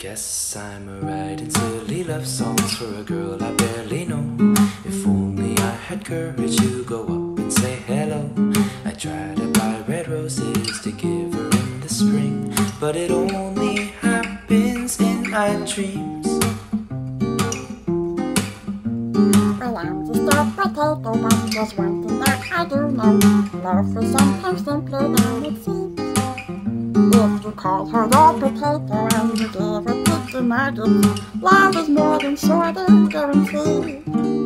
Guess I'm writing silly love songs for a girl I barely know. If only I had courage to go up and say hello. I try to buy red roses to give her in the spring, but it only happens in my dreams. Well, I'm just a potato, but there's one thing that I do know. Love is sometimes simpler than it seems. If you call her a potato and you give her picky nuggets, love is more than sort of guaranteed.